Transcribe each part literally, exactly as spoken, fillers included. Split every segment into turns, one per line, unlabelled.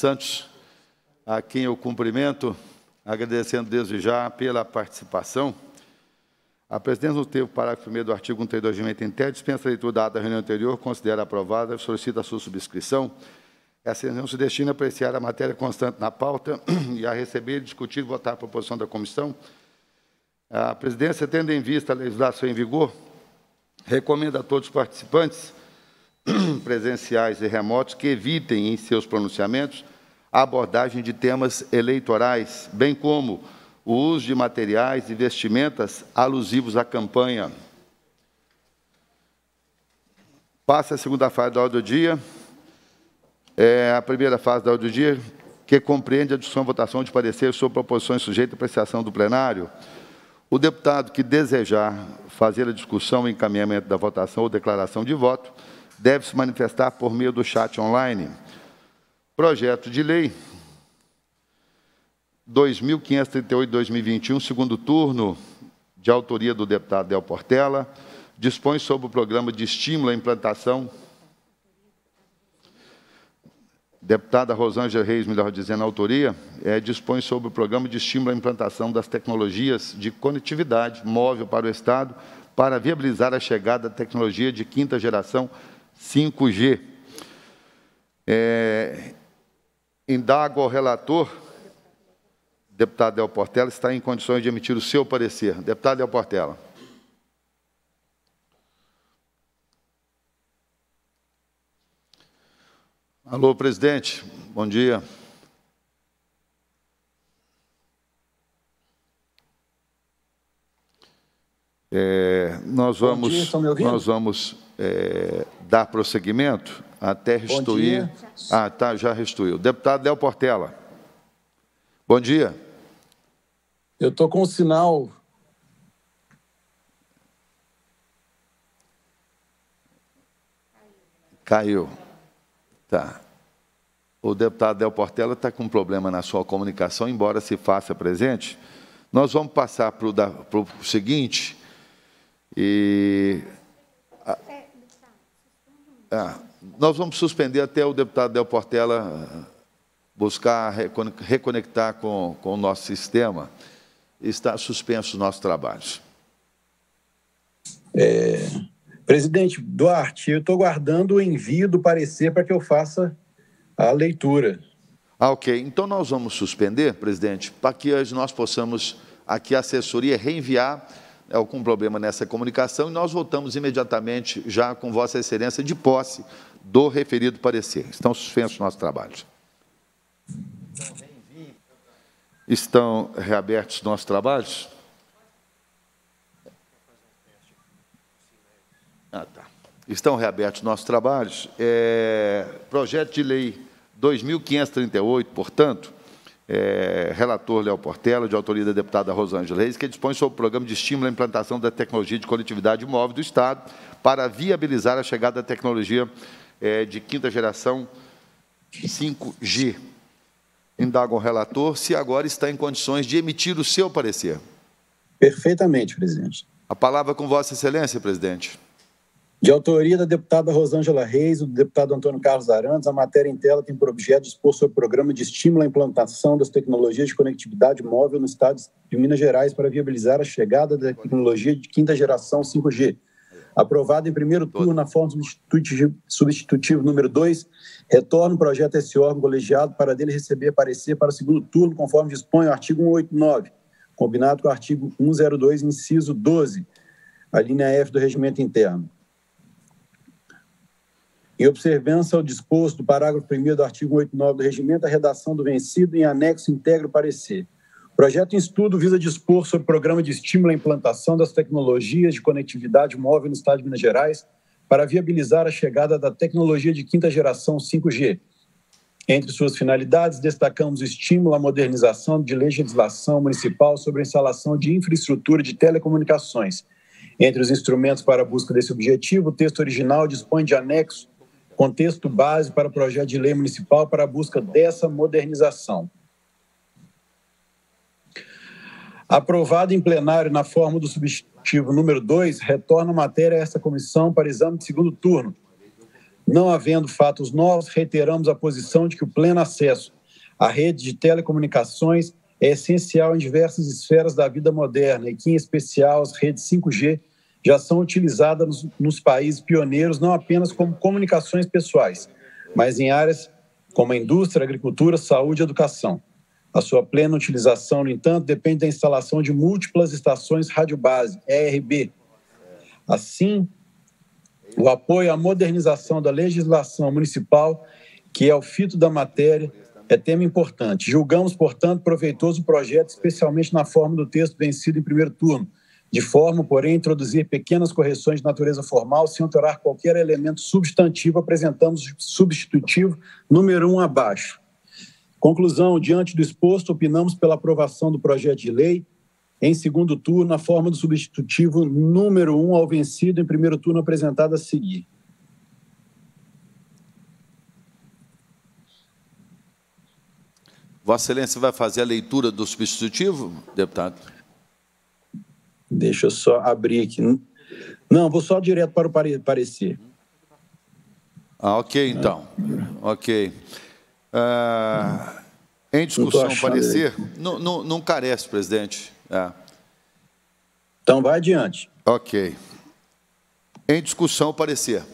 Santos, a quem eu cumprimento, agradecendo desde já pela participação. A presidência, no termo parágrafo primeiro do artigo cento e trinta e dois de regimento interno, dispensa a leitura da ata da reunião anterior, considera aprovada, solicita a sua subscrição. Essa reunião se destina a apreciar a matéria constante na pauta e a receber, discutir e votar a proposição da comissão. A presidência, tendo em vista a legislação em vigor, recomenda a todos os participantes, presenciais e remotos, que evitem em seus pronunciamentos a abordagem de temas eleitorais, bem como o uso de materiais e vestimentas alusivos à campanha. Passa a segunda fase da ordem do dia. É a primeira fase da ordem do dia, que compreende a discussão e votação de parecer sobre proposições sujeitas à apreciação do plenário. O deputado que desejar fazer a discussão e encaminhamento da votação ou declaração de voto deve se manifestar por meio do chat online. Projeto de lei dois mil quinhentos e trinta e oito, dois mil e vinte e um, segundo turno, de autoria do deputado Del Portela, dispõe sobre o programa de estímulo à implantação. Deputada Rosângela Reis, melhor dizendo, a autoria, é, dispõe sobre o programa de estímulo à implantação das tecnologias de conectividade móvel para o Estado, para viabilizar a chegada da tecnologia de quinta geração cinco G. É, indago ao relator, deputado Del Portela, está em condições de emitir o seu parecer. Deputado Del Portela. Alô, presidente. Bom dia. É, nós vamos, Bom dia, estão me ouvindo? Nós vamos é, dar prosseguimento até restituir. Ah, tá, já restituiu. Deputado Del Portela. Bom dia.
Eu estou com o sinal.
Caiu. Tá. O deputado Del Portela está com um problema na sua comunicação, embora se faça presente. Nós vamos passar para o, da, para o seguinte. E, ah, nós vamos suspender até o deputado Del Portela buscar reconectar com, com o nosso sistema. Está suspenso os nossos trabalhos.
É, presidente Duarte, eu estou guardando o envio do parecer para que eu faça a leitura.
Ah, ok. Então, nós vamos suspender, presidente, para que nós possamos, aqui a assessoria, reenviar algum problema nessa comunicação e nós voltamos imediatamente, já com Vossa Excelência, de posse do referido parecer. Estão suspensos os nossos trabalhos. Estão reabertos os nossos trabalhos? Ah, tá. Estão reabertos os nossos trabalhos. É, projeto de lei dois mil quinhentos e trinta e oito, portanto, é, relator Léo Portela, de autoria da deputada Rosângela Reis, que dispõe sobre o programa de estímulo à implantação da tecnologia de conectividade móvel do Estado para viabilizar a chegada da tecnologia é, de quinta geração cinco G. Indago ao relator se agora está em condições de emitir o seu parecer.
Perfeitamente, presidente.
A palavra com Vossa Excelência, presidente.
De autoria da deputada Rosângela Reis e do deputado Antônio Carlos Arantes, a matéria em tela tem por objeto dispor sobre o programa de estímulo à implantação das tecnologias de conectividade móvel no Estado de Minas Gerais para viabilizar a chegada da tecnologia de quinta geração cinco G. Aprovado em primeiro turno na forma substitutivo, substitutivo número dois, retorna o projeto a esse órgão colegiado para dele receber parecer para o segundo turno, conforme dispõe o artigo cento e oitenta e nove, combinado com o artigo cento e dois, inciso doze, a linha F do regimento interno. Em observância ao disposto do parágrafo primeiro do artigo cento e oitenta e nove do regimento, a redação do vencido em anexo integra o parecer. O projeto em estudo visa dispor sobre o programa de estímulo à implantação das tecnologias de conectividade móvel no Estado de Minas Gerais para viabilizar a chegada da tecnologia de quinta geração cinco G. Entre suas finalidades, destacamos o estímulo à modernização de legislação municipal sobre a instalação de infraestrutura de telecomunicações. Entre os instrumentos para a busca desse objetivo, o texto original dispõe de anexo com texto base para o projeto de lei municipal para a busca dessa modernização. Aprovado em plenário na forma do substitutivo número dois, retorna a matéria a esta comissão para exame de segundo turno. Não havendo fatos novos, reiteramos a posição de que o pleno acesso à rede de telecomunicações é essencial em diversas esferas da vida moderna e que, em especial, as redes cinco G já são utilizadas nos, nos países pioneiros não apenas como comunicações pessoais, mas em áreas como a indústria, agricultura, saúde e educação. A sua plena utilização, no entanto, depende da instalação de múltiplas estações radiobase, E R B. Assim, o apoio à modernização da legislação municipal, que é o fito da matéria, é tema importante. Julgamos, portanto, proveitoso o projeto, especialmente na forma do texto vencido em primeiro turno, de forma, porém, a introduzir pequenas correções de natureza formal, sem alterar qualquer elemento substantivo, apresentamos o substitutivo número um abaixo. Conclusão, diante do exposto, opinamos pela aprovação do projeto de lei, em segundo turno, na forma do substitutivo número um ao vencido em primeiro turno apresentado a seguir.
Vossa Excelência vai fazer a leitura do substitutivo, deputado?
Deixa eu só abrir aqui. Não, vou só direto para o parecer.
Ah, ok, então. Ok. Uh, em discussão, não parecer... Não, não, não carece, presidente. É.
Então, vai adiante.
Ok. Em discussão, parecer.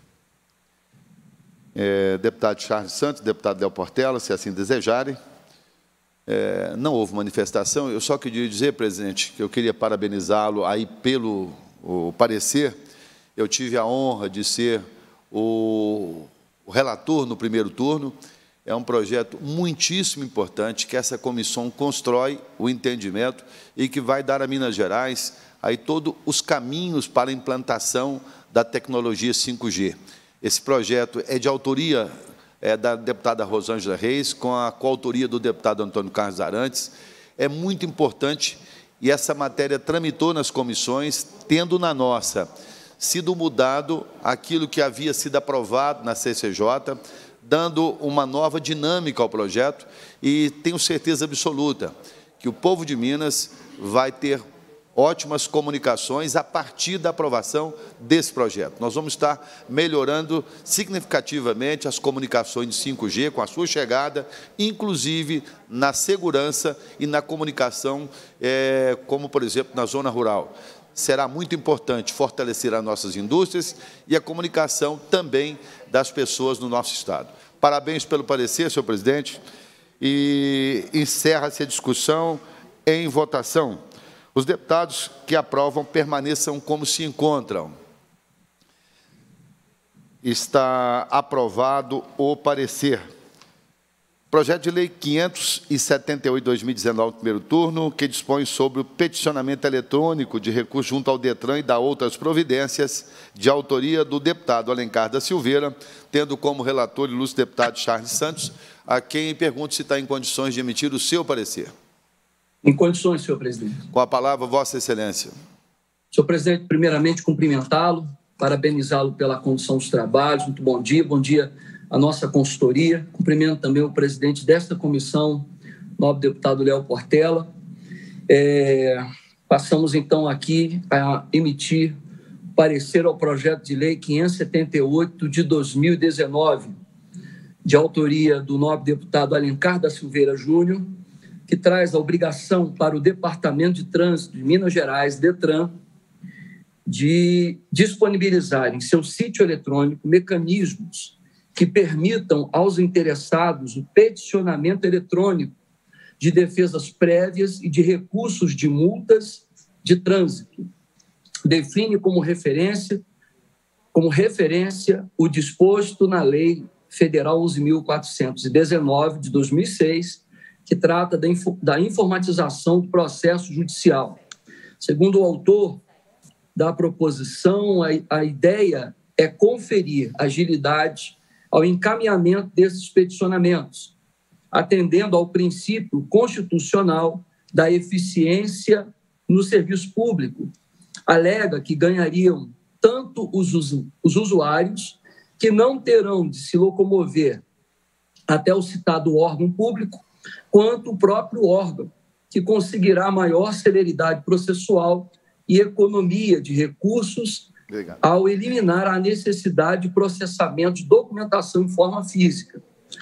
É, deputado Charles Santos, deputado Léo Portela, se assim desejarem. É, não houve manifestação. Eu só queria dizer, presidente, que eu queria parabenizá-lo aí pelo o parecer. Eu tive a honra de ser o, o relator no primeiro turno. É um projeto muitíssimo importante que essa comissão constrói o entendimento e que vai dar a Minas Gerais aí todos os caminhos para a implantação da tecnologia cinco G. Esse projeto é de autoria é, da deputada Rosângela Reis, com a coautoria do deputado Antônio Carlos Arantes. É muito importante e essa matéria tramitou nas comissões, tendo na nossa sido mudado aquilo que havia sido aprovado na C C J, dando uma nova dinâmica ao projeto, e tenho certeza absoluta que o povo de Minas vai ter ótimas comunicações a partir da aprovação desse projeto. Nós vamos estar melhorando significativamente as comunicações de cinco G com a sua chegada, inclusive na segurança e na comunicação, é, como, por exemplo, na zona rural. Será muito importante fortalecer as nossas indústrias e a comunicação também das pessoas no nosso Estado. Parabéns pelo parecer, senhor presidente, e encerra-se a discussão em votação. Os deputados que aprovam permaneçam como se encontram. Está aprovado o parecer. Projeto de Lei quinhentos e setenta e oito, dois mil e dezenove, primeiro turno, que dispõe sobre o peticionamento eletrônico de recurso junto ao DETRAN e da outras providências, de autoria do deputado Alencar da Silveira, tendo como relator o ilustre deputado Charles Santos, a quem pergunto se está em condições de emitir o seu parecer.
Em condições, senhor presidente.
Com a palavra, Vossa Excelência.
Senhor presidente, primeiramente cumprimentá-lo, parabenizá-lo pela condução dos trabalhos. Muito bom dia, bom dia à nossa consultoria. Cumprimento também o presidente desta comissão, nobre deputado Léo Portela. É, passamos, então, aqui a emitir parecer ao projeto de lei quinhentos e setenta e oito de dois mil e dezenove, de autoria do nobre deputado Alencar da Silveira Júnior, que traz a obrigação para o Departamento de Trânsito de Minas Gerais, DETRAN, de disponibilizar em seu sítio eletrônico mecanismos que permitam aos interessados o peticionamento eletrônico de defesas prévias e de recursos de multas de trânsito. Define como referência, como referência o disposto na Lei Federal onze mil quatrocentos e dezenove, de dois mil e seis, que trata da, info, da informatização do processo judicial. Segundo o autor da proposição, a, a ideia é conferir agilidade ao encaminhamento desses peticionamentos, atendendo ao princípio constitucional da eficiência no serviço público. Alega que ganhariam tanto os, os usuários, que não terão de se locomover até o citado órgão público, quanto o próprio órgão, que conseguirá maior celeridade processual e economia de recursos
Obrigado.
Ao eliminar a necessidade de processamento de documentação em forma física.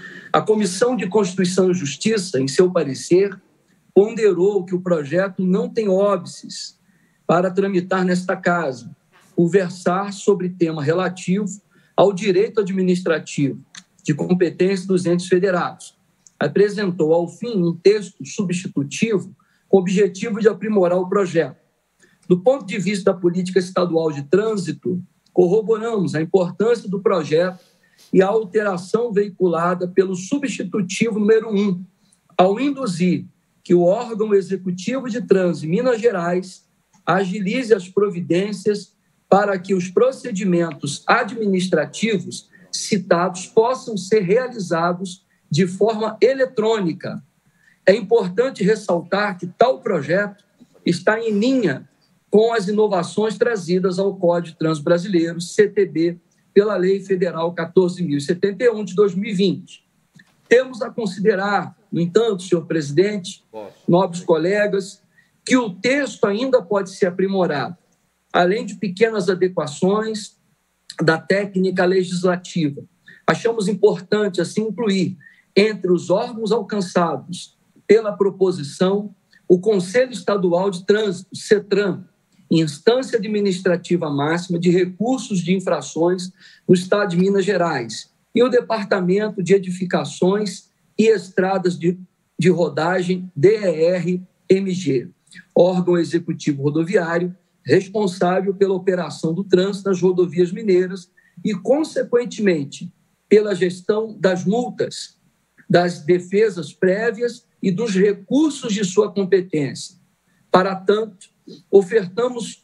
A Comissão de Constituição e Justiça, em seu parecer, ponderou que o projeto não tem óbices para tramitar nesta Casa, por versar sobre tema relativo ao direito administrativo de competência dos entes federados. Apresentou, ao fim, um texto substitutivo com o objetivo de aprimorar o projeto. Do ponto de vista da política estadual de trânsito, corroboramos a importância do projeto e a alteração veiculada pelo substitutivo número um, ao induzir que o órgão executivo de trânsito de Minas Gerais agilize as providências para que os procedimentos administrativos citados possam ser realizados de forma eletrônica. É importante ressaltar que tal projeto está em linha com as inovações trazidas ao Código de Trânsito Brasileiro, C T B, pela Lei Federal quatorze mil e setenta e um, de dois mil e vinte. Temos a considerar, no entanto, senhor presidente, nobres colegas, que o texto ainda pode ser aprimorado, além de pequenas adequações da técnica legislativa. Achamos importante, assim, incluir entre os órgãos alcançados pela proposição o Conselho Estadual de Trânsito, CETRAN, instância administrativa máxima de recursos de infrações no Estado de Minas Gerais, e o Departamento de Edificações e Estradas de, de Rodagem, D E R M G, órgão executivo rodoviário responsável pela operação do trânsito nas rodovias mineiras e, consequentemente, pela gestão das multas, das defesas prévias e dos recursos de sua competência. Para tanto, ofertamos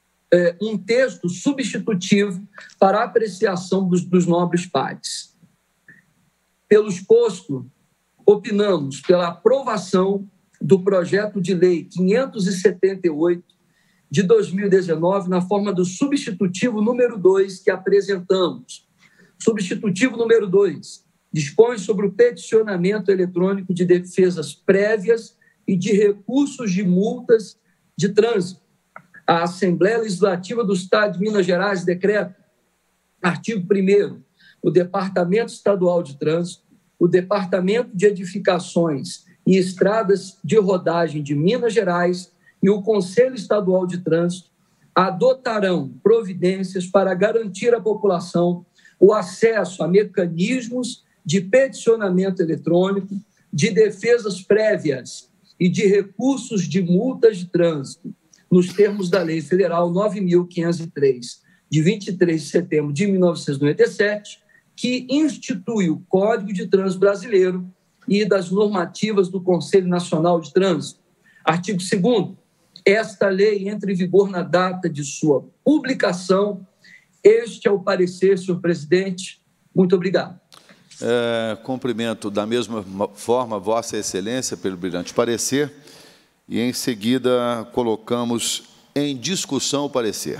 é, um texto substitutivo para apreciação dos, dos nobres pares. Pelo exposto, opinamos pela aprovação do projeto de lei quinhentos e setenta e oito de dois mil e dezenove, na forma do substitutivo número dois que apresentamos. Substitutivo número dois dispõe sobre o peticionamento eletrônico de defesas prévias e de recursos de multas de trânsito. A Assembleia Legislativa do Estado de Minas Gerais decreta, artigo primeiro, o Departamento Estadual de Trânsito, o Departamento de Edificações e Estradas de Rodagem de Minas Gerais e o Conselho Estadual de Trânsito adotarão providências para garantir à população o acesso a mecanismos de peticionamento eletrônico, de defesas prévias e de recursos de multas de trânsito, nos termos da Lei Federal nove mil quinhentos e três, de vinte e três de setembro de mil novecentos e noventa e sete, que institui o Código de Trânsito Brasileiro e das normativas do Conselho Nacional de Trânsito. Artigo segundo, esta lei entra em vigor na data de sua publicação. Este é o parecer, senhor presidente. Muito obrigado.
É, cumprimento da mesma forma Vossa Excelência pelo brilhante parecer e, em seguida, colocamos em discussão o parecer.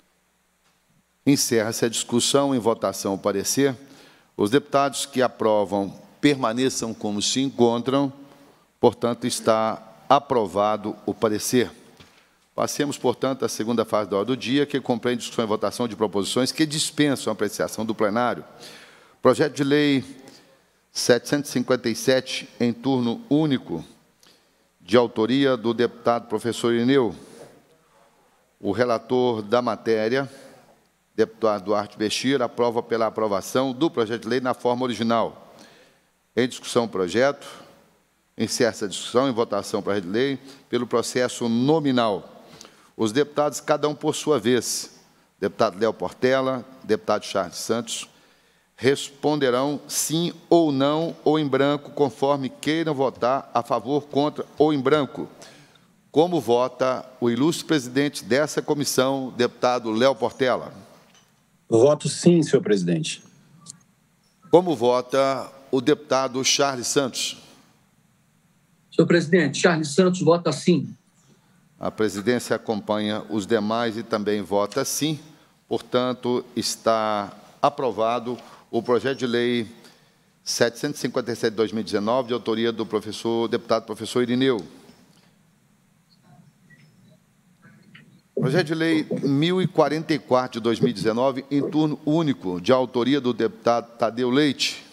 Encerra-se a discussão, em votação o parecer. Os deputados que aprovam permaneçam como se encontram, portanto, está aprovado o parecer. Passemos, portanto, à segunda fase da ordem do dia, que compreende discussão e votação de proposições que dispensam a apreciação do plenário. Projeto de Lei setecentos e cinquenta e sete, em turno único, de autoria do deputado professor Irineu. O relator da matéria, deputado Duarte Bechir, aprova pela aprovação do projeto de lei na forma original. Em discussão o projeto, encerra-se a discussão em votação o projeto de lei pelo processo nominal. Os deputados, cada um por sua vez, deputado Léo Portela, deputado Charles Santos, responderão sim ou não, ou em branco, conforme queiram votar a favor, contra ou em branco. Como vota o ilustre presidente dessa comissão, deputado Léo Portela?
Voto sim, senhor presidente.
Como vota o deputado Charles Santos?
Senhor presidente, Charles Santos vota sim.
A presidência acompanha os demais e também vota sim. Portanto, está aprovado o projeto de lei setecentos e cinquenta e sete de dois mil e dezenove, de autoria do professor, deputado professor Irineu. Projeto de Lei mil e quarenta e quatro, de dois mil e dezenove, em turno único, de autoria do deputado Tadeu Leite.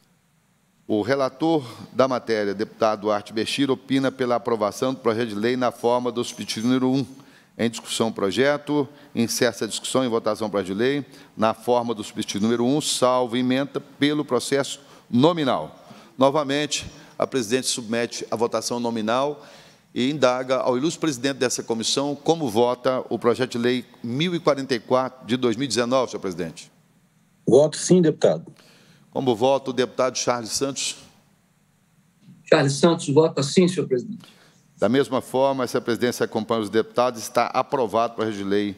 O relator da matéria, deputado Duarte Bechir, opina pela aprovação do projeto de lei na forma do substituto número um. Em discussão, o projeto. Encerra a discussão em votação, projeto de lei, na forma do substituto número um, salvo emenda pelo processo nominal. Novamente, a presidente submete a votação nominal e indaga ao ilustre presidente dessa comissão como vota o projeto de lei mil e quarenta e quatro, de dois mil e dezenove, senhor presidente.
Voto sim, deputado.
Como vota o deputado Charles Santos?
Charles Santos vota sim, senhor presidente.
Da mesma forma, se a presidência acompanha os deputados, está aprovado o projeto de lei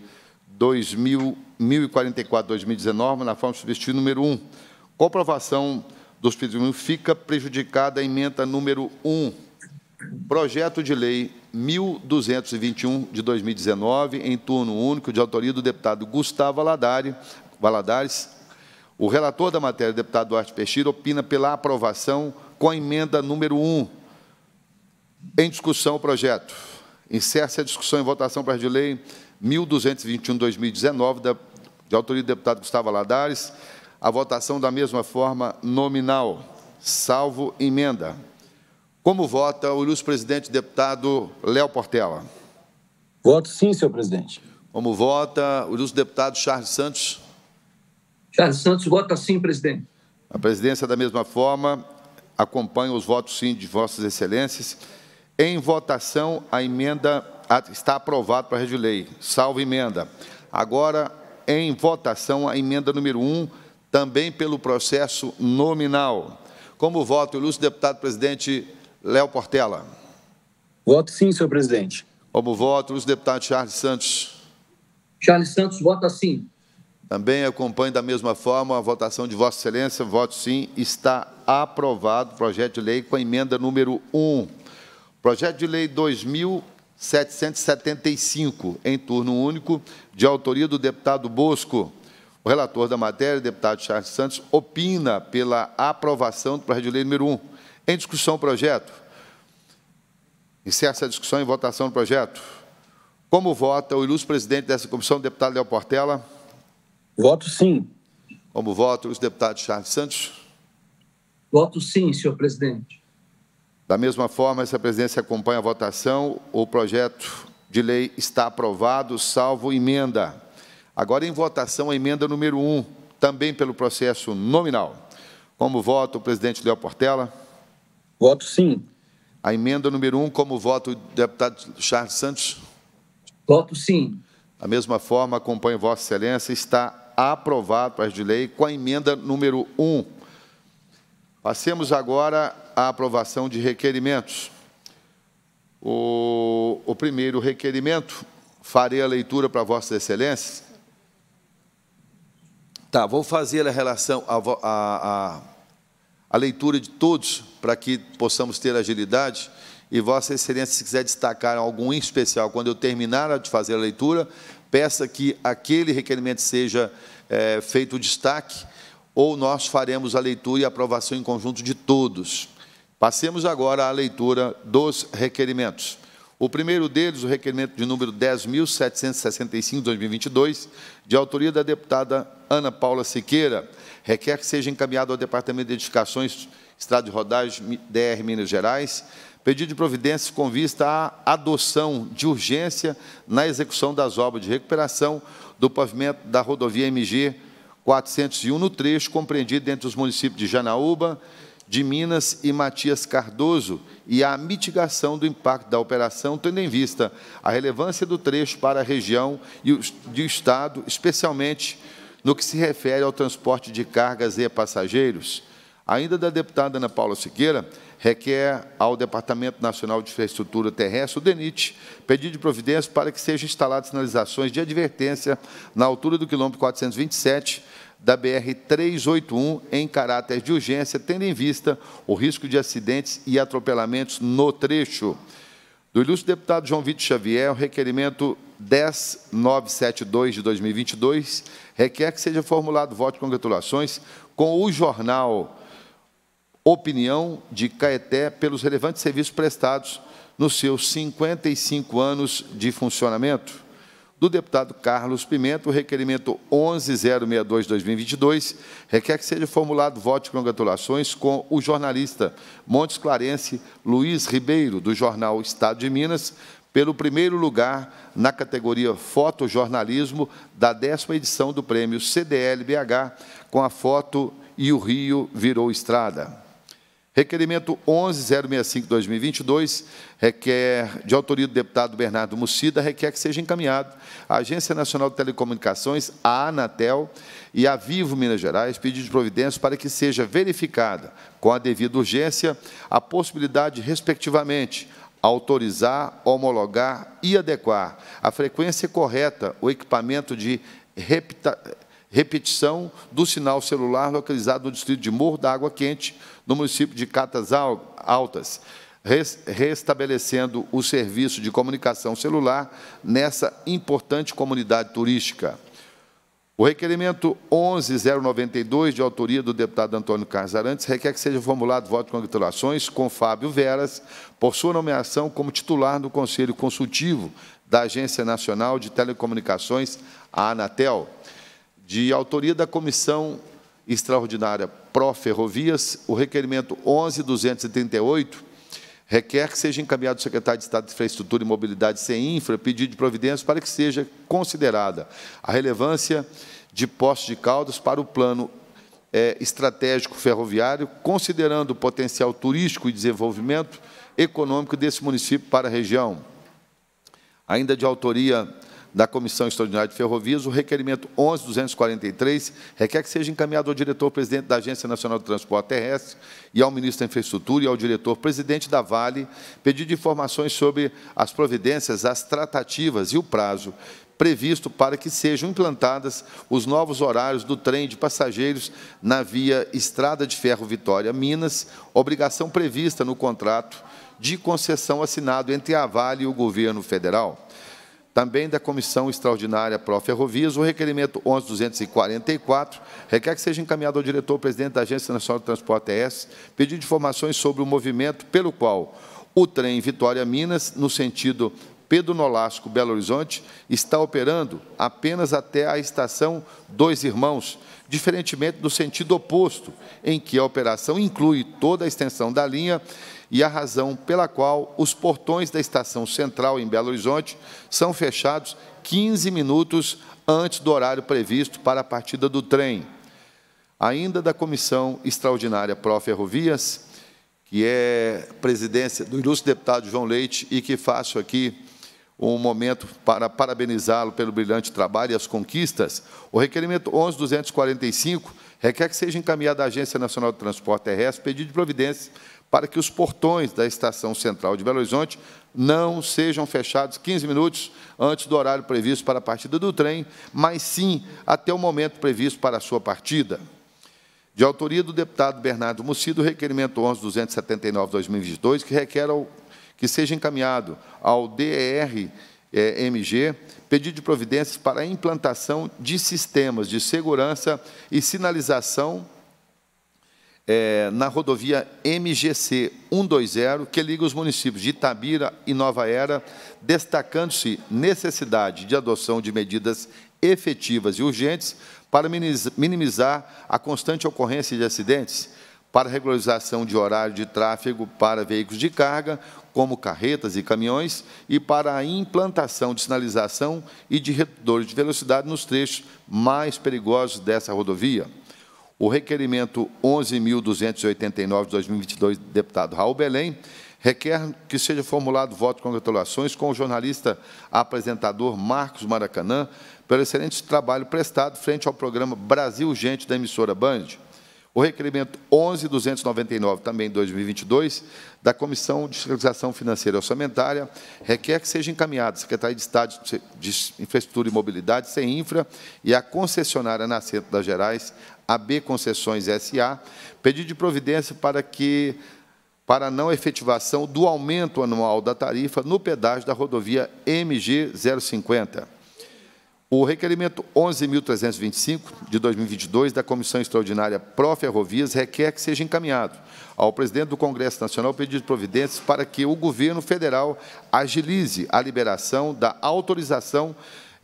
mil e quarenta e quatro, dois mil e dezenove, na forma de substituto número um. Com a aprovação do substituto número um, fica prejudicada a emenda número um. Projeto de lei mil duzentos e vinte e um, de dois mil e dezenove, em turno único, de autoria do deputado Gustavo Valadares. O relator da matéria, deputado Duarte Bechir, opina pela aprovação com a emenda número um. Em discussão, o projeto. Encerra-se a discussão em votação para a de lei mil duzentos e vinte e um, de dois mil e dezenove, da, de autoria do deputado Gustavo Valadares. A votação da mesma forma nominal, salvo emenda. Como vota o ilustre presidente deputado Léo Portela?
Voto sim, senhor presidente.
Como vota o ilustre deputado Charles Santos?
Charles Santos vota sim, presidente.
A presidência, da mesma forma, acompanha os votos sim de vossas excelências. Em votação, a emenda está aprovada para a de lei, salvo emenda. Agora, em votação, a emenda número um, também pelo processo nominal. Como vota o ilustre deputado presidente Léo Portela?
Voto sim, senhor presidente.
Como vota o ilustre deputado Charles Santos?
Charles Santos vota sim.
Também acompanho da mesma forma a votação de Vossa Excelência. Voto sim. Está aprovado o projeto de lei com a emenda número um. Projeto de lei dois mil setecentos e setenta e cinco, em turno único, de autoria do deputado Bosco. O relator da matéria, deputado Charles Santos, opina pela aprovação do projeto de lei número um. Em discussão, o projeto. Encerra a discussão em votação do projeto. Como vota o ilustre presidente dessa comissão, deputado Léo Portela?
Voto sim.
Como vota o ilustre deputado Charles Santos?
Voto sim, senhor presidente.
Da mesma forma, essa presidência acompanha a votação. O projeto de lei está aprovado, salvo emenda. Agora, em votação, a emenda número um, também pelo processo nominal. Como vota o presidente Léo Portela?
Voto sim.
A emenda número um, como vota o deputado Charles Santos?
Voto sim.
Da mesma forma, acompanho Vossa Excelência, está aprovado o projeto de lei com a emenda número um. Passemos agora à aprovação de requerimentos. O, o primeiro requerimento, farei a leitura para Vossas Excelências. Tá, vou fazer a relação, a, a, a, a leitura de todos, para que possamos ter agilidade, e Vossa Excelência, se quiser destacar algum em especial, quando eu terminar de fazer a leitura, peça que aquele requerimento seja é, feito o destaque, ou nós faremos a leitura e a aprovação em conjunto de todos. Passemos agora à leitura dos requerimentos. O primeiro deles, o requerimento de número dez mil setecentos e sessenta e cinco, de dois mil e vinte e dois, de autoria da deputada Ana Paula Siqueira, requer que seja encaminhado ao Departamento de Edificações, Estrada de Rodagem, D R Minas Gerais, pedido de providências com vista à adoção de urgência na execução das obras de recuperação do pavimento da rodovia M G quatrocentos e um, no trecho compreendido entre os municípios de Janaúba, de Minas e Matias Cardoso, e a mitigação do impacto da operação, tendo em vista a relevância do trecho para a região e o Estado, especialmente no que se refere ao transporte de cargas e passageiros. Ainda da deputada Ana Paula Siqueira, requer ao Departamento Nacional de Infraestrutura Terrestre, o DENIT, pedido de providência para que sejam instaladas sinalizações de advertência na altura do quilômetro quatrocentos e vinte e sete da B R trezentos e oitenta e um, em caráter de urgência, tendo em vista o risco de acidentes e atropelamentos no trecho. Do ilustre deputado João Vitor Xavier, o requerimento dez mil novecentos e setenta e dois, de dois mil e vinte e dois, requer que seja formulado voto de congratulações com o jornal Opinião de Caeté pelos relevantes serviços prestados nos seus cinquenta e cinco anos de funcionamento. do deputado Carlos Pimenta. O requerimento onze zero seis dois barra dois mil e vinte e dois requer que seja formulado voto de congratulações com o jornalista Montes Clarence Luiz Ribeiro, do jornal Estado de Minas, pelo primeiro lugar na categoria Fotojornalismo da décima edição do prêmio C D L B H, com a foto E o Rio Virou Estrada. Requerimento onze zero seis cinco barra dois mil e vinte e dois, requer, de autoria do deputado Bernardo Mucida, requer que seja encaminhado à Agência Nacional de Telecomunicações, a Anatel, e à Vivo Minas Gerais, pedido de providências para que seja verificada, com a devida urgência, a possibilidade, respectivamente, autorizar, homologar e adequar a frequência correta o equipamento de repita, repetição do sinal celular localizado no distrito de Morro da Água Quente, no município de Catas Altas, restabelecendo o serviço de comunicação celular nessa importante comunidade turística. O requerimento onze zero noventa e dois, de autoria do deputado Antônio Carlos Arantes, requer que seja formulado voto de congratulações com Fábio Veras por sua nomeação como titular do Conselho Consultivo da Agência Nacional de Telecomunicações, a Anatel. De autoria da Comissão Extraordinária Pró-Ferrovias, o requerimento onze duzentos e trinta e oito requer que seja encaminhado ao secretário de Estado de Infraestrutura e Mobilidade, CEINFRA, pedido de providências para que seja considerada a relevância de Poços de Caldas para o plano é, estratégico ferroviário, considerando o potencial turístico e desenvolvimento econômico desse município para a região. Ainda de autoria da Comissão Extraordinária de Ferrovias, o requerimento onze duzentos e quarenta e três requer que seja encaminhado ao diretor-presidente da Agência Nacional de Transporte Terrestre e ao ministro da Infraestrutura e ao diretor-presidente da Vale, pedido de informações sobre as providências, as tratativas e o prazo previsto para que sejam implantadas os novos horários do trem de passageiros na via Estrada de Ferro Vitória Minas, obrigação prevista no contrato de concessão assinado entre a Vale e o governo federal. Também da Comissão Extraordinária Pró-Ferrovias, o requerimento onze duzentos e quarenta e quatro requer que seja encaminhado ao diretor-presidente da Agência Nacional de Transporte Terrestre, pedido de informações sobre o movimento pelo qual o trem Vitória-Minas, no sentido Pedro Nolasco, Belo Horizonte, está operando apenas até a estação Dois Irmãos, diferentemente do sentido oposto, em que a operação inclui toda a extensão da linha e a razão pela qual os portões da Estação Central, em Belo Horizonte, são fechados quinze minutos antes do horário previsto para a partida do trem. Ainda da Comissão Extraordinária Pró-Ferrovias, que é presidência do ilustre deputado João Leite, e que faço aqui um momento para parabenizá-lo pelo brilhante trabalho e as conquistas, o requerimento onze duzentos e quarenta e cinco requer que seja encaminhado à Agência Nacional de Transporte Terrestre pedido de providência para que os portões da Estação Central de Belo Horizonte não sejam fechados quinze minutos antes do horário previsto para a partida do trem, mas sim até o momento previsto para a sua partida. De autoria do deputado Bernardo Mucida, o requerimento onze duzentos e setenta e nove barra dois mil e vinte e dois, que requer ao, que seja encaminhado ao D E R M G pedido de providências para a implantação de sistemas de segurança e sinalização É, na rodovia M G C cento e vinte, que liga os municípios de Itabira e Nova Era, destacando-se necessidade de adoção de medidas efetivas e urgentes para minimizar a constante ocorrência de acidentes, para regularização de horário de tráfego para veículos de carga, como carretas e caminhões, e para a implantação de sinalização e de redutores de velocidade nos trechos mais perigosos dessa rodovia. O requerimento onze mil duzentos e oitenta e nove barra dois mil e vinte e dois, do deputado Raul Belém, requer que seja formulado voto de congratulações com o jornalista apresentador Marcos Maracanã pelo excelente trabalho prestado frente ao programa Brasil Urgente da emissora Band. O requerimento onze mil duzentos e noventa e nove, também dois mil e vinte e dois, da Comissão de Fiscalização Financeira e Orçamentária, requer que seja encaminhado à Secretaria de Estado de Infraestrutura e Mobilidade, CEINFRA, e à concessionária Nascente das Gerais, A B Concessões S A, pedido de providência para que para a não efetivação do aumento anual da tarifa no pedágio da rodovia M G zero cinquenta. O requerimento onze mil trezentos e vinte e cinco, de dois mil e vinte e dois, da Comissão Extraordinária Pró-Ferrovias, requer que seja encaminhado ao presidente do Congresso Nacional pedido de providências para que o governo federal agilize a liberação da autorização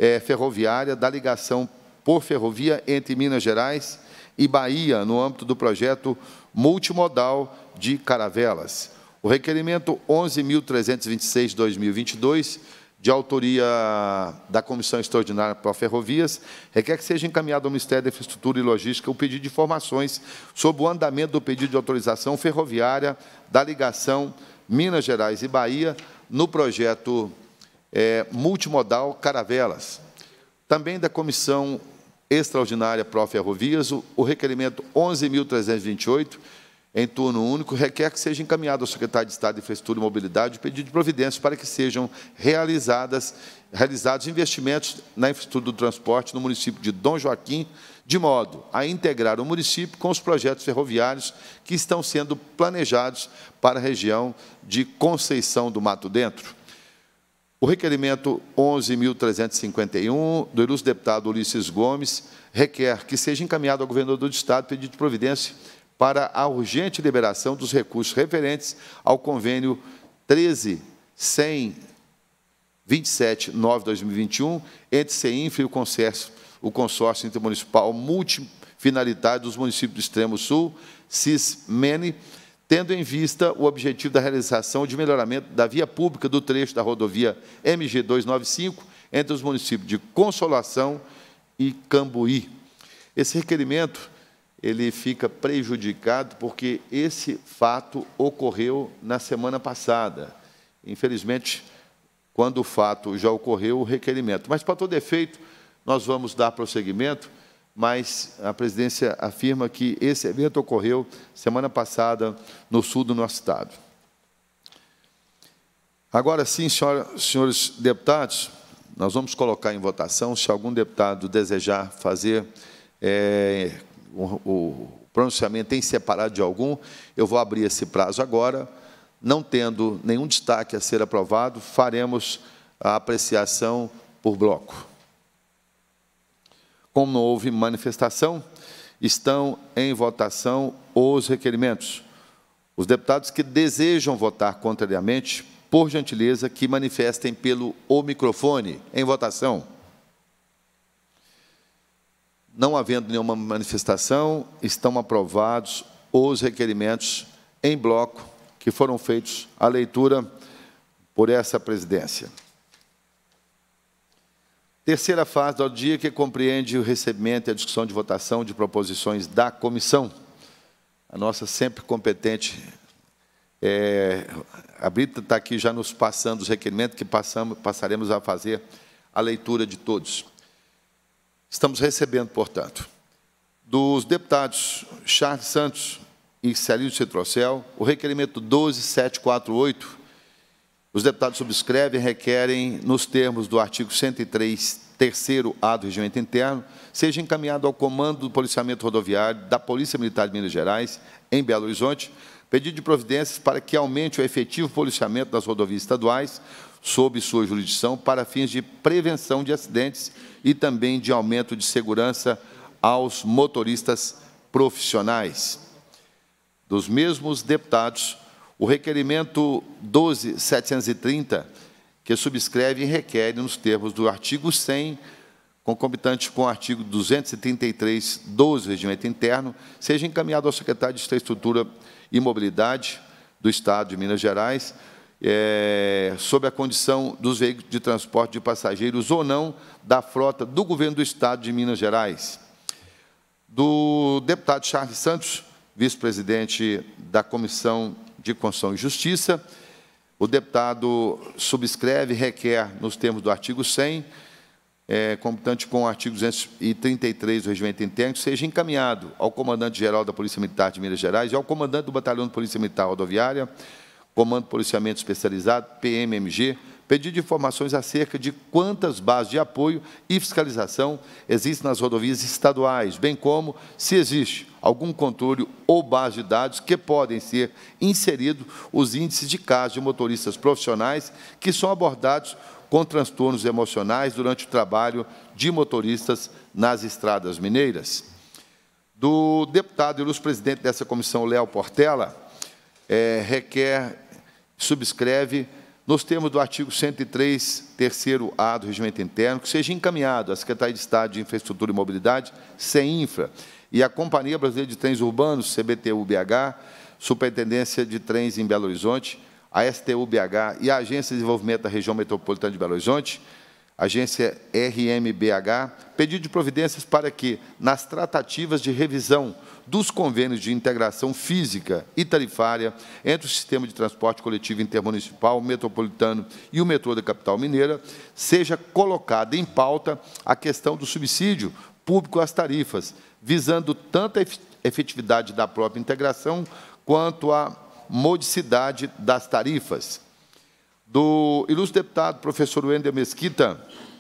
é, ferroviária da ligação por ferrovia entre Minas Gerais e Bahia, no âmbito do projeto multimodal de Caravelas. O requerimento onze mil trezentos e vinte e seis de dois mil e vinte e dois, de autoria da Comissão Extraordinária para Ferrovias, requer que seja encaminhado ao Ministério da Infraestrutura e Logística o pedido de informações sobre o andamento do pedido de autorização ferroviária da ligação Minas Gerais e Bahia no projeto é, multimodal Caravelas. Também da Comissão Extraordinária Pro Ferrovias, o, o requerimento onze mil trezentos e vinte e oito, em turno único, requer que seja encaminhado ao secretário de Estado de Infraestrutura e Mobilidade o pedido de providências para que sejam realizadas, realizados investimentos na infraestrutura do transporte no município de Dom Joaquim, de modo a integrar o município com os projetos ferroviários que estão sendo planejados para a região de Conceição do Mato Dentro. O requerimento onze mil trezentos e cinquenta e um, do ilustre deputado Ulisses Gomes, requer que seja encaminhado ao governador do Estado pedido de providência para a urgente liberação dos recursos referentes ao convênio treze mil cento e vinte e sete barra nove de dois mil e vinte e um entre CEINFRA e o consórcio, o consórcio intermunicipal multifinalitário dos municípios do Extremo Sul, CISMENE, tendo em vista o objetivo da realização de melhoramento da via pública do trecho da rodovia M G duzentos e noventa e cinco entre os municípios de Consolação e Cambuí. Esse requerimento ele fica prejudicado porque esse fato ocorreu na semana passada. Infelizmente, quando o fato já ocorreu, o requerimento. Mas, para todo efeito, nós vamos dar prosseguimento, mas a presidência afirma que esse evento ocorreu semana passada no sul do nosso Estado. Agora sim, senhora, senhores deputados, nós vamos colocar em votação, se algum deputado desejar fazer é, o, o pronunciamento em separado de algum, eu vou abrir esse prazo agora. Não tendo nenhum destaque a ser aprovado, faremos a apreciação por bloco. Como não houve manifestação, estão em votação os requerimentos. Os deputados que desejam votar contrariamente, por gentileza, que manifestem pelo o microfone. Em votação. Não havendo nenhuma manifestação, estão aprovados os requerimentos em bloco que foram feitos a leitura por essa presidência. Terceira fase do dia, que compreende o recebimento e a discussão de votação de proposições da comissão. A nossa sempre competente, é, a Brita está aqui já nos passando os requerimentos que passamos, passaremos a fazer a leitura de todos. Estamos recebendo, portanto, dos deputados Charles Santos e Celírio Citrocel, o requerimento doze mil setecentos e quarenta e oito, os deputados subscrevem e requerem, nos termos do artigo cento e três, terceiro A do Regimento Interno, seja encaminhado ao Comando do Policiamento Rodoviário da Polícia Militar de Minas Gerais, em Belo Horizonte, pedido de providências para que aumente o efetivo policiamento das rodovias estaduais, sob sua jurisdição, para fins de prevenção de acidentes e também de aumento de segurança aos motoristas profissionais. Dos mesmos deputados, o requerimento doze mil setecentos e trinta, que subscreve e requer, nos termos do artigo cem, concomitante com o artigo duzentos e trinta e três, doze do Regimento Interno, seja encaminhado ao secretário de Infraestrutura e Mobilidade do Estado de Minas Gerais, é, sob a condição dos veículos de transporte de passageiros ou não da frota do Governo do Estado de Minas Gerais. Do deputado Charles Santos, vice-presidente da Comissão de Constituição e Justiça, o deputado subscreve e requer, nos termos do artigo cem, é, computante com o artigo duzentos e trinta e três do Regimento Interno, seja encaminhado ao comandante-geral da Polícia Militar de Minas Gerais e ao comandante do Batalhão de Polícia Militar Rodoviária, Comando de Policiamento Especializado, P M M G, pedido de informações acerca de quantas bases de apoio e fiscalização existem nas rodovias estaduais, bem como se existe algum controle ou base de dados que podem ser inseridos os índices de casos de motoristas profissionais que são abordados com transtornos emocionais durante o trabalho de motoristas nas estradas mineiras. Do deputado e ilustre presidente dessa comissão, Léo Portela, é, requer, subscreve nos termos do artigo cento e três, terceiro A do Regimento Interno, que seja encaminhado à Secretaria de Estado de Infraestrutura e Mobilidade, CEINFRA, e à Companhia Brasileira de Trens Urbanos, C B T U B H, Superintendência de Trens em Belo Horizonte, a S T U B H e a Agência de Desenvolvimento da Região Metropolitana de Belo Horizonte, Agência R M B H, pedido de providências para que, nas tratativas de revisão dos convênios de integração física e tarifária entre o sistema de transporte coletivo intermunicipal, metropolitano e o metrô da capital mineira, seja colocada em pauta a questão do subsídio público às tarifas, visando tanto a efetividade da própria integração quanto a modicidade das tarifas. Do ilustre deputado professor Wendel Mesquita,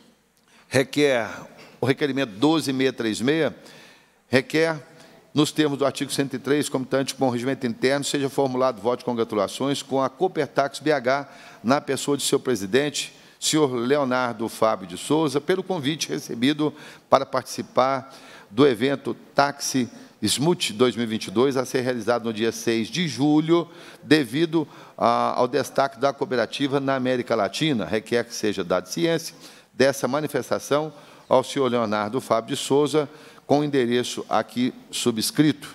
requer o requerimento doze mil seiscentos e trinta e seis, requer, nos termos do artigo cento e três, comitante com o regimento interno, seja formulado voto de congratulações com a Copertax B H, na pessoa de seu presidente, senhor Leonardo Fábio de Souza, pelo convite recebido para participar do evento Táxi Smooth dois mil e vinte e dois, a ser realizado no dia seis de julho, devido a, ao destaque da cooperativa na América Latina. Requer que seja dada ciência dessa manifestação ao senhor Leonardo Fábio de Souza, com o endereço aqui subscrito.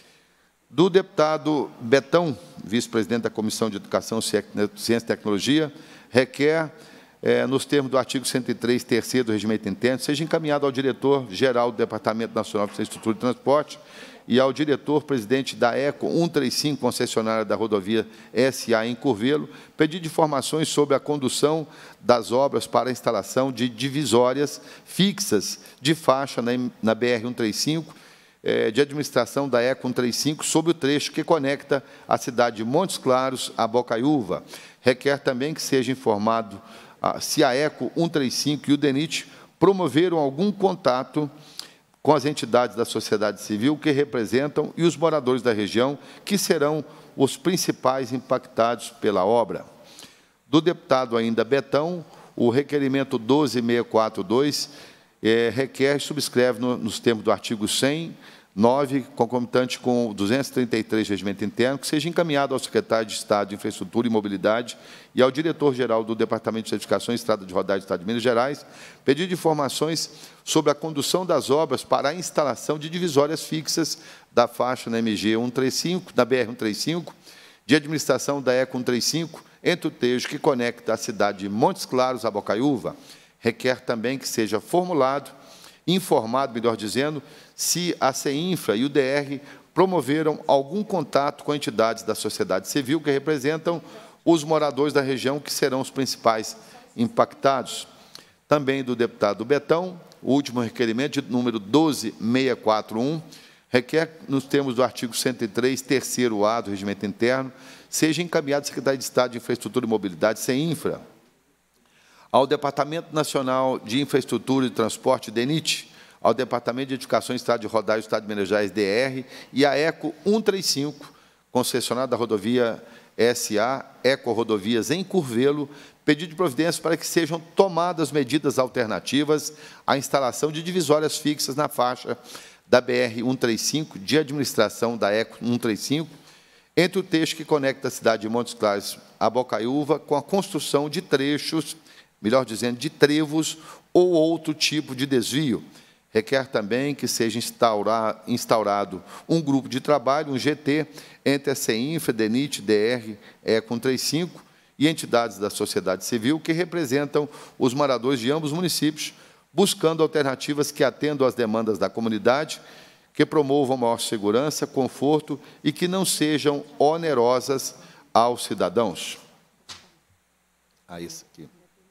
Do deputado Betão, vice-presidente da Comissão de Educação, Ciência e Tecnologia, requer, eh, nos termos do artigo cento e três, terceiro do Regimento Interno, seja encaminhado ao diretor-geral do Departamento Nacional de Infraestrutura e Transporte e ao diretor-presidente da ECO cento e trinta e cinco, concessionária da rodovia S A em Curvelo, pedido de informações sobre a condução das obras para a instalação de divisórias fixas de faixa na B R cento e trinta e cinco, de administração da ECO cento e trinta e cinco, sobre o trecho que conecta a cidade de Montes Claros a Bocaiúva. Requer também que seja informado se a ECO cento e trinta e cinco e o DENIT promoveram algum contato com as entidades da sociedade civil que representam e os moradores da região, que serão os principais impactados pela obra. Do deputado ainda Betão, o requerimento doze mil seiscentos e quarenta e dois é, requer e subscreve no, nos termos do artigo cem, nove, concomitante com o duzentos e trinta e três do Regimento Interno, que seja encaminhado ao secretário de Estado de Infraestrutura e Mobilidade e ao diretor-geral do Departamento de Certificação e Estrada de Rodagem do Estado de Minas Gerais, pedido de informações sobre a condução das obras para a instalação de divisórias fixas da faixa na M G cento e trinta e cinco, na B R cento e trinta e cinco, de administração da ECO cento e trinta e cinco, entre o trecho que conecta a cidade de Montes Claros a Bocaiúva. Requer também que seja formulado, informado, melhor dizendo, se a CEINFRA e o D R promoveram algum contato com entidades da sociedade civil que representam os moradores da região, que serão os principais impactados. Também do deputado Betão, o último requerimento, de número doze mil seiscentos e quarenta e um, requer, nos termos do artigo cento e três, terceiro A do Regimento Interno, seja encaminhado à Secretaria de Estado de Infraestrutura e Mobilidade, CEINFRA, ao Departamento Nacional de Infraestrutura e Transporte, DENIT, ao Departamento de Educação e Estrada de Rodagem do Estado de Minas Gerais, D R, e a ECO cento e trinta e cinco, concessionária da rodovia S A, Eco Rodovias em Curvelo, pedido de providência para que sejam tomadas medidas alternativas à instalação de divisórias fixas na faixa da B R cento e trinta e cinco, de administração da ECO cento e trinta e cinco, entre o trecho que conecta a cidade de Montes Claros a Bocaiúva, com a construção de trechos, melhor dizendo, de trevos ou outro tipo de desvio. Requer também que seja instaurado um grupo de trabalho, um G T, entre a CEINFRA, DENIT, D R, ECO cento e trinta e cinco e entidades da sociedade civil que representam os moradores de ambos os municípios, buscando alternativas que atendam às demandas da comunidade, que promovam maior segurança, conforto e que não sejam onerosas aos cidadãos. Ah, isso aqui.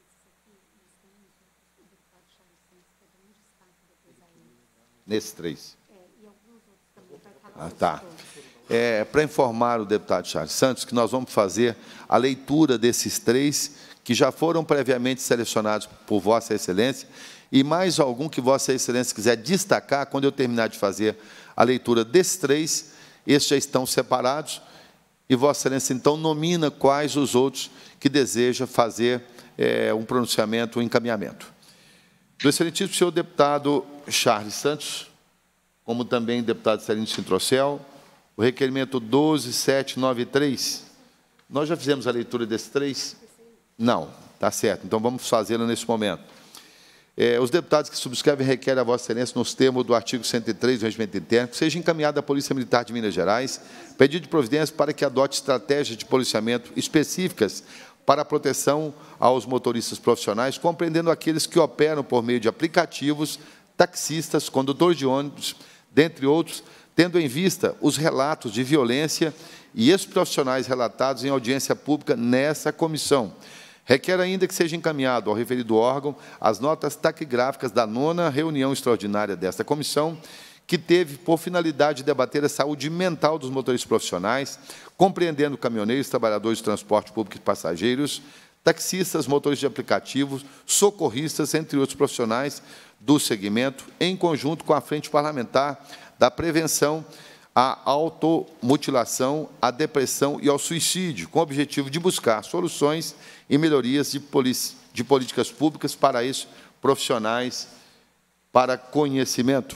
Nesses três. Ah, tá. É, para informar o deputado Charles Santos que nós vamos fazer a leitura desses três que já foram previamente selecionados por Vossa Excelência e mais algum que Vossa Excelência quiser destacar, quando eu terminar de fazer a leitura desses três, esses já estão separados e Vossa Excelência, então, nomina quais os outros que deseja fazer é, um pronunciamento, um encaminhamento. Do excelentíssimo senhor deputado Charles Santos, como também deputado Celino Sintrocel, o requerimento doze mil setecentos e noventa e três. Nós já fizemos a leitura desses três? Não, está certo. Então, vamos fazê-lo nesse momento. É, os deputados que subscrevem requerem a Vossa Excelência, nos termos do artigo cento e três do Regimento Interno, que seja encaminhada à Polícia Militar de Minas Gerais pedido de providência para que adote estratégias de policiamento específicas para a proteção aos motoristas profissionais, compreendendo aqueles que operam por meio de aplicativos, taxistas, condutores de ônibus, dentre outros, tendo em vista os relatos de violência e esses profissionais relatados em audiência pública nessa comissão. Requer ainda que seja encaminhado ao referido órgão as notas taquigráficas da nona reunião extraordinária desta comissão, que teve por finalidade debater a saúde mental dos motoristas profissionais, compreendendo caminhoneiros, trabalhadores de transporte público e passageiros, taxistas, motoristas de aplicativos, socorristas, entre outros profissionais do segmento, em conjunto com a Frente Parlamentar da Prevenção à automutilação, à depressão e ao suicídio, com o objetivo de buscar soluções e melhorias de, de políticas públicas para esses profissionais para conhecimento.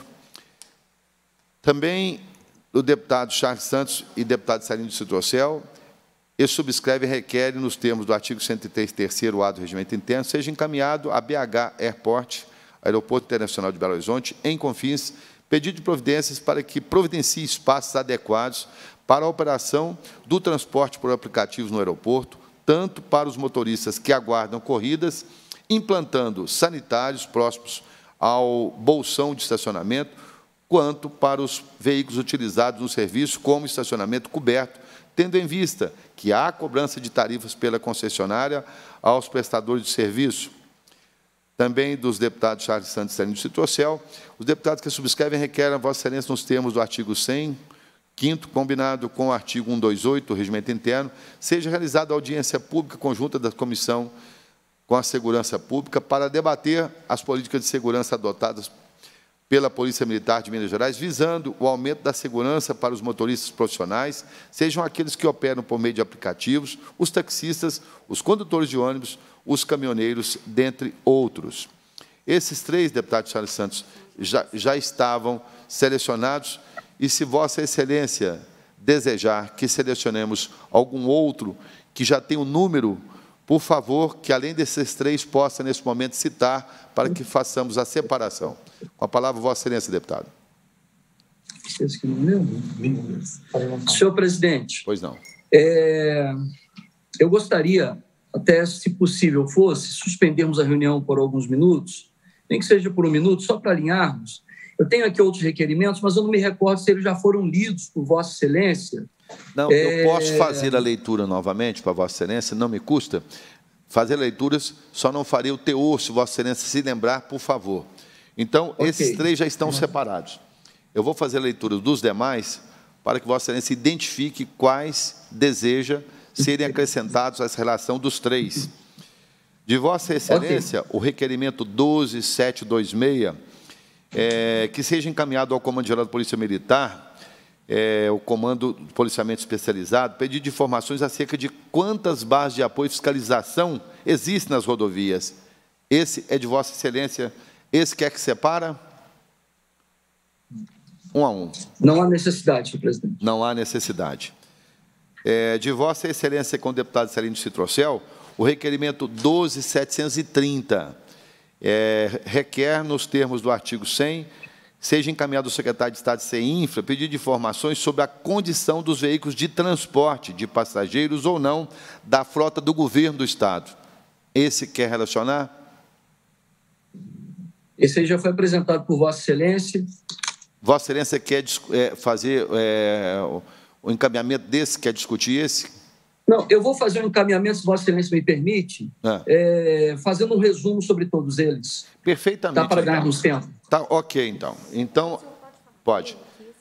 Também o deputado Charles Santos e deputado Celino de Citrocel, e subscreve e requer, nos termos do artigo cento e três, terceiro A do Regimento Interno, seja encaminhado a B H Airport, Aeroporto Internacional de Belo Horizonte, em Confins, pedido de providências para que providencie espaços adequados para a operação do transporte por aplicativos no aeroporto, tanto para os motoristas que aguardam corridas, implantando sanitários próximos ao bolsão de estacionamento, quanto para os veículos utilizados no serviço como estacionamento coberto, tendo em vista que há cobrança de tarifas pela concessionária aos prestadores de serviço. Também dos deputados Charles Santos e Celino de Citrocel, os deputados que subscrevem requerem a Vossa Excelência, nos termos do artigo cem, quinto, combinado com o artigo cento e vinte e oito do Regimento Interno, seja realizada audiência pública conjunta da Comissão com a Segurança Pública para debater as políticas de segurança adotadas pela Polícia Militar de Minas Gerais, visando o aumento da segurança para os motoristas profissionais, sejam aqueles que operam por meio de aplicativos, os taxistas, os condutores de ônibus, os caminhoneiros, dentre outros. Esses três, deputado Charles Santos, já, já estavam selecionados, e se Vossa Excelência desejar que selecionemos algum outro que já tem um número, por favor, que além desses três possa, nesse momento, citar, para que façamos a separação. Com a palavra, Vossa Excelência, deputado.
Senhor presidente.
Pois não.
É, eu gostaria, até se possível fosse, suspendermos a reunião por alguns minutos, nem que seja por um minuto, só para alinharmos. Eu tenho aqui outros requerimentos, mas eu não me recordo se eles já foram lidos por Vossa Excelência.
Não, é... eu posso fazer a leitura novamente para Vossa Excelência, não me custa. Fazer leituras, só não farei o teor, se Vossa Excelência se lembrar, por favor. Então, okay. Esses três já estão separados. Eu vou fazer a leitura dos demais para que Vossa Excelência identifique quais deseja serem acrescentados a essa relação dos três. De Vossa Excelência, okay. O requerimento doze mil setecentos e vinte e seis, é, que seja encaminhado ao Comando Geral da Polícia Militar, é, o Comando de Policiamento Especializado, pedido de informações acerca de quantas bases de apoio e fiscalização existem nas rodovias. Esse é de Vossa Excelência. Esse quer que separa? Um a um.
Não há necessidade, senhor presidente.
Não há necessidade. É, de Vossa Excelência, com o deputado Celino de Citrocel, o requerimento doze mil setecentos e trinta é, requer, nos termos do artigo cem, seja encaminhado ao secretário de Estado de CEINFRA pedido de informações sobre a condição dos veículos de transporte de passageiros ou não da frota do governo do Estado. Esse quer relacionar?
Esse aí já foi apresentado por Vossa Excelência.
Vossa Excelência quer é, fazer é, o encaminhamento desse, quer discutir esse?
Não, eu vou fazer um encaminhamento, se Vossa Excelência me permite, ah. é, fazendo um resumo sobre todos eles.
Perfeitamente.
Dá para ganharmos
então.
tempo.
Tá, ok, então. Então, pode.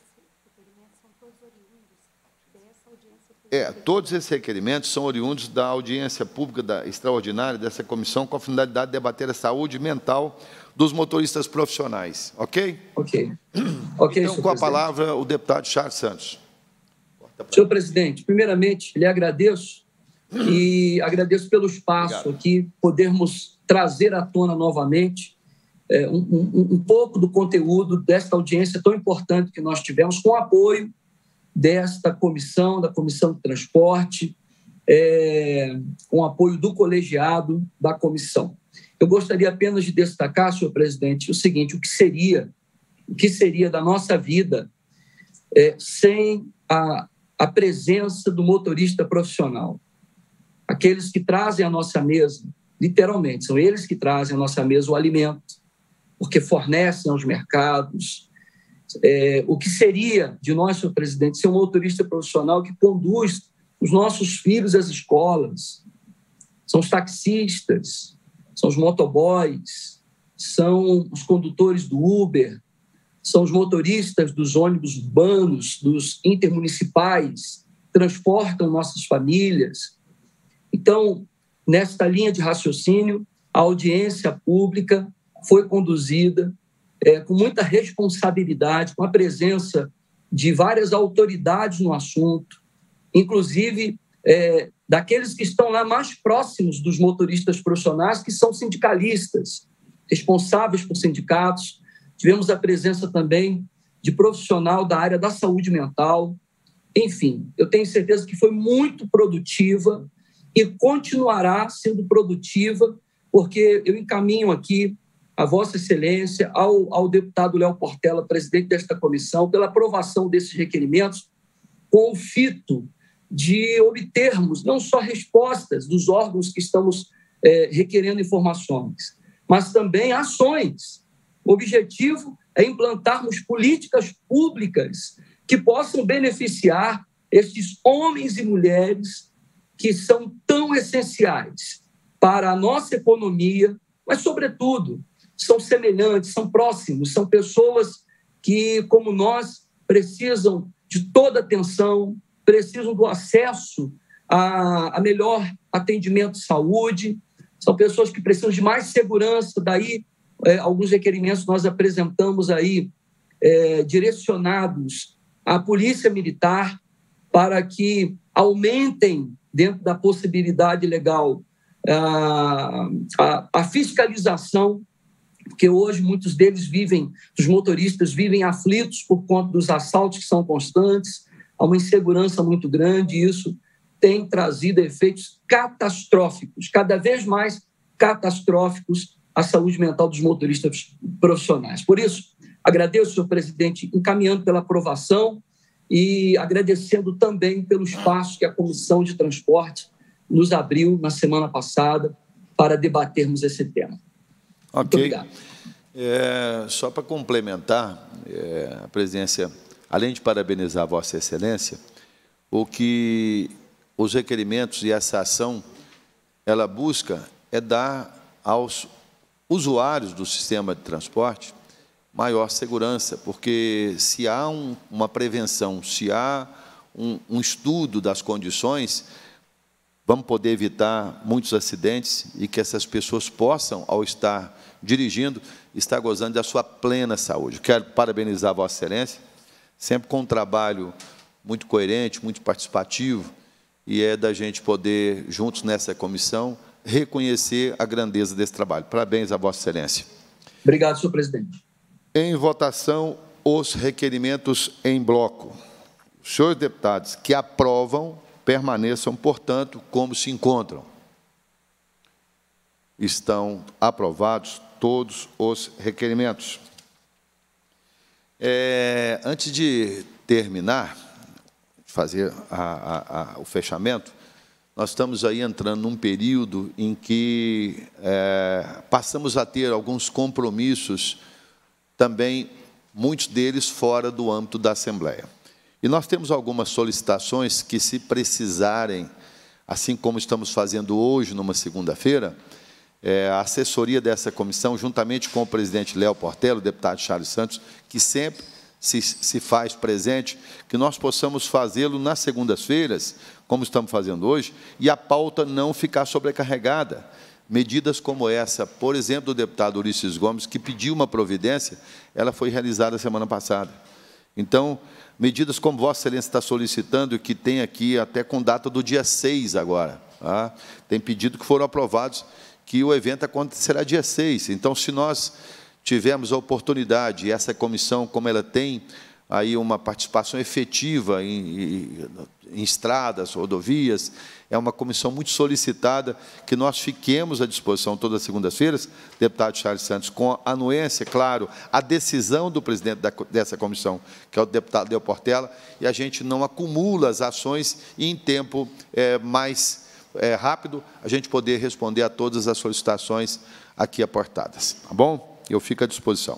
É, todos esses requerimentos são oriundos da audiência pública da, extraordinária dessa comissão com a finalidade de debater a saúde mental dos motoristas profissionais. Ok?
Ok. okay
então, com a palavra, o deputado Charles Santos.
Senhor presidente, primeiramente, lhe agradeço e agradeço pelo espaço Obrigado. Aqui, podermos trazer à tona novamente é, um, um, um pouco do conteúdo desta audiência tão importante que nós tivemos, com o apoio desta comissão, da Comissão de Transporte, é, com o apoio do colegiado da comissão. Eu gostaria apenas de destacar, senhor presidente, o seguinte: o que seria, o que seria da nossa vida é, sem a, a presença do motorista profissional? Aqueles que trazem à nossa mesa, literalmente, são eles que trazem à nossa mesa o alimento, porque fornecem aos mercados. É, o que seria de nós, senhor presidente, ser um motorista profissional que conduz os nossos filhos às escolas? São os taxistas, são os motoboys, são os condutores do Uber, são os motoristas dos ônibus urbanos, dos intermunicipais, transportam nossas famílias. Então, nesta linha de raciocínio, a audiência pública foi conduzida é, com muita responsabilidade, com a presença de várias autoridades no assunto, inclusive é, daqueles que estão lá mais próximos dos motoristas profissionais, que são sindicalistas, responsáveis por sindicatos. Tivemos a presença também de profissional da área da saúde mental. Enfim, eu tenho certeza que foi muito produtiva e continuará sendo produtiva, porque eu encaminho aqui a Vossa Excelência, ao, ao deputado Léo Portela, presidente desta comissão, pela aprovação desses requerimentos, com o fito de obtermos não só respostas dos órgãos que estamos é, requerendo informações, mas também ações. O objetivo é implantarmos políticas públicas que possam beneficiar estes homens e mulheres que são tão essenciais para a nossa economia, mas, sobretudo, são semelhantes, são próximos, são pessoas que, como nós, precisam de toda atenção, precisam do acesso a, a melhor atendimento de saúde, são pessoas que precisam de mais segurança. Daí, é, alguns requerimentos nós apresentamos aí, é, direcionados à Polícia Militar, para que aumentem, dentro da possibilidade legal, a, a, a fiscalização, porque hoje muitos deles vivem, os motoristas vivem aflitos por conta dos assaltos que são constantes, há uma insegurança muito grande, e isso tem trazido efeitos catastróficos, cada vez mais catastróficos, à saúde mental dos motoristas profissionais. Por isso, agradeço, senhor presidente, encaminhando pela aprovação e agradecendo também pelo espaço que a Comissão de Transporte nos abriu na semana passada para debatermos esse tema.
Ok. Muito obrigado. É, só para complementar, é, a presidência, além de parabenizar a Vossa Excelência, o que os requerimentos e essa ação, ela busca é dar aos usuários do sistema de transporte maior segurança, porque se há um, uma prevenção, se há um, um estudo das condições, vamos poder evitar muitos acidentes e que essas pessoas possam, ao estar dirigindo, estar gozando da sua plena saúde. Quero parabenizar a Vossa Excelência, sempre com um trabalho muito coerente, muito participativo, e é da gente poder, juntos nessa comissão, reconhecer a grandeza desse trabalho. Parabéns a Vossa Excelência.
Obrigado, senhor presidente.
Em votação, os requerimentos em bloco. Os senhores deputados que aprovam, permaneçam, portanto, como se encontram. Estão aprovados todos os requerimentos. É, antes de terminar, fazer a, a, a, o fechamento, nós estamos aí entrando num período em que é, passamos a ter alguns compromissos, também muitos deles fora do âmbito da Assembleia. E nós temos algumas solicitações que, se precisarem, assim como estamos fazendo hoje, numa segunda-feira, é, a assessoria dessa comissão, juntamente com o presidente Léo Portela, o deputado Charles Santos, que sempre se, se faz presente, que nós possamos fazê-lo nas segundas-feiras, como estamos fazendo hoje, e a pauta não ficar sobrecarregada. Medidas como essa, por exemplo, do deputado Ulisses Gomes, que pediu uma providência, ela foi realizada semana passada. Então, medidas como Vossa Excelência está solicitando, que tem aqui até com data do dia seis agora, tá? Tem pedido que foram aprovados, que o evento acontecerá dia seis. Então, se nós tivermos a oportunidade, e essa comissão, como ela tem aí uma participação efetiva em, em, em estradas, rodovias. É uma comissão muito solicitada, que nós fiquemos à disposição todas as segundas-feiras, deputado Charles Santos, com a anuência, claro, a decisão do presidente da, dessa comissão, que é o deputado Del Portela, e a gente não acumula as ações e, em tempo é, mais é, rápido, a gente poder responder a todas as solicitações aqui aportadas. Tá bom? Eu fico à disposição.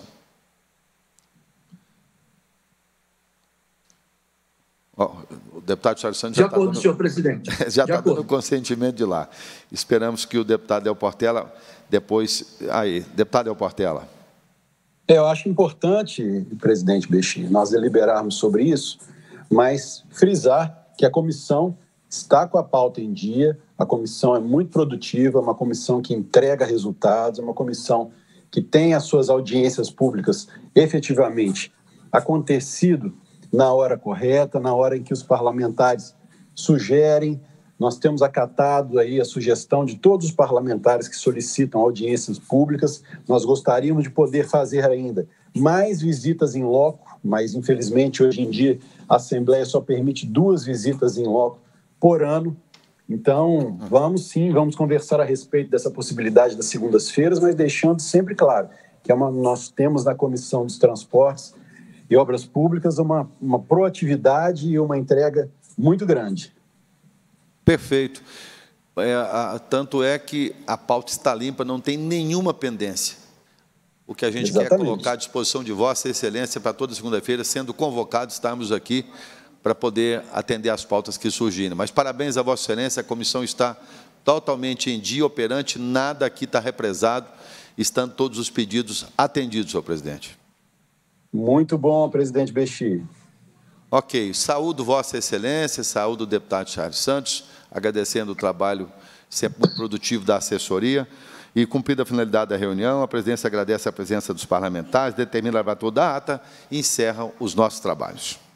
Oh, o deputado Charles Santos
já
já
está dando,
senhor
presidente.
já está dando consentimento de lá. Esperamos que o deputado Del Portela depois... Aí, deputado Del Portela.
É, eu acho importante, presidente Bexi, nós deliberarmos sobre isso, mas frisar que a comissão está com a pauta em dia, a comissão é muito produtiva, é uma comissão que entrega resultados, é uma comissão que tem as suas audiências públicas efetivamente acontecido na hora correta, na hora em que os parlamentares sugerem. Nós temos acatado aí a sugestão de todos os parlamentares que solicitam audiências públicas. Nós gostaríamos de poder fazer ainda mais visitas em loco, mas, infelizmente, hoje em dia, a Assembleia só permite duas visitas em loco por ano. Então, vamos sim, vamos conversar a respeito dessa possibilidade das segundas-feiras, mas deixando sempre claro que é uma, nós temos na Comissão dos Transportes e Obras Públicas uma, uma proatividade e uma entrega muito grande.
Perfeito. É, a, tanto é que a pauta está limpa, não tem nenhuma pendência. O que a gente Exatamente. quer colocar à disposição de Vossa Excelência para toda segunda-feira, sendo convocados, estarmos aqui para poder atender às pautas que surgirem. Mas parabéns a Vossa Excelência, a comissão está totalmente em dia, operante, nada aqui está represado, estando todos os pedidos atendidos, senhor presidente.
Muito bom, presidente Bexi.
Ok, saúdo Vossa Excelência, saúdo o deputado Charles Santos, agradecendo o trabalho sempre muito produtivo da assessoria. E, cumprida a finalidade da reunião, a presidência agradece a presença dos parlamentares, determina a levatura da ata e encerra os nossos trabalhos.